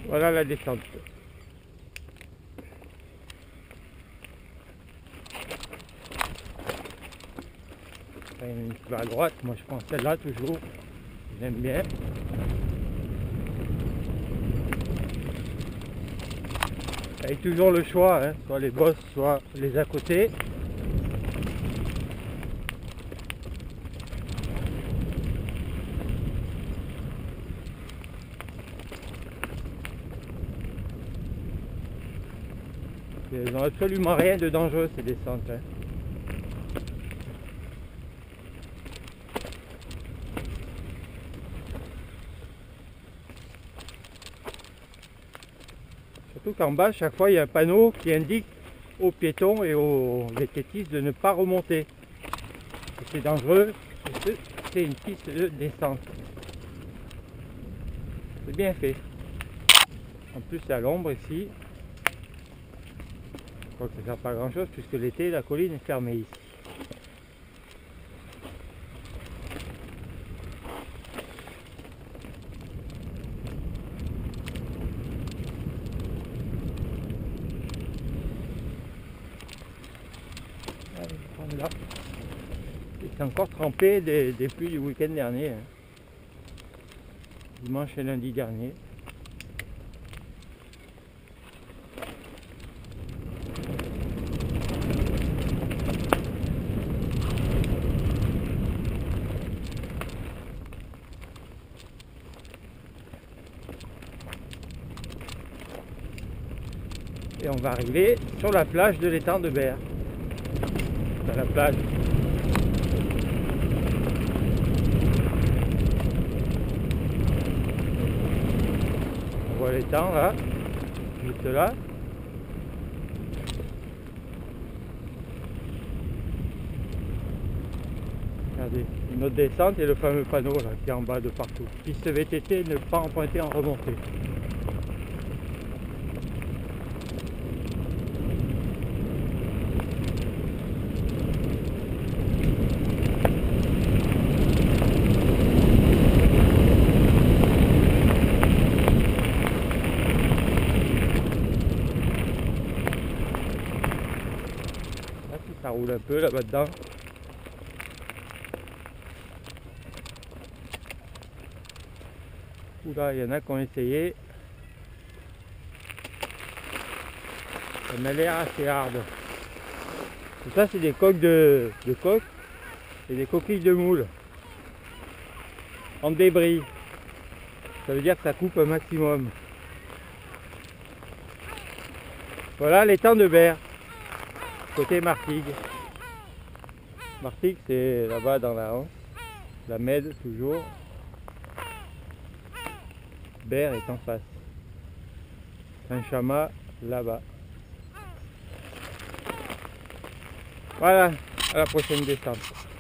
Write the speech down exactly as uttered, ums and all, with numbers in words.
Voilà la descente. Il y en a une qui va à droite, moi je prends celle-là toujours, j'aime bien. Avec toujours le choix, hein, soit les bosses, soit les à côté. Elles n'ont absolument rien de dangereux ces descentes. Hein. Surtout qu'en bas, chaque fois, il y a un panneau qui indique aux piétons et aux vététistes de ne pas remonter. C'est dangereux, c'est une piste de descente. C'est bien fait. En plus, c'est à l'ombre ici. Je crois que ça ne sert pas à grand chose puisque l'été, la colline est fermée ici. Allez, prendre là. C'est encore trempé des, des pluies du week-end dernier. Hein. Dimanche et lundi dernier. Et on va arriver sur la plage de l'étang de Berre. Dans la plage. On voit l'étang là, juste là. Regardez, une autre descente et le fameux panneau là qui est en bas de partout. Piste V T T, ne pas emprunter en remontée. Ça roule un peu là-bas dedans. Oula, il y en a qui ont essayé. Ça m'a l'air assez hard. Tout ça, c'est des coques de, de coques et des coquilles de moules en débris. Ça veut dire que ça coupe un maximum. Voilà l'étang de Berre. Côté Martigues. Martigues, c'est là-bas dans la Hanse, la Mède toujours. Berre est en face. Saint-Chamas là-bas. Voilà, à la prochaine descente.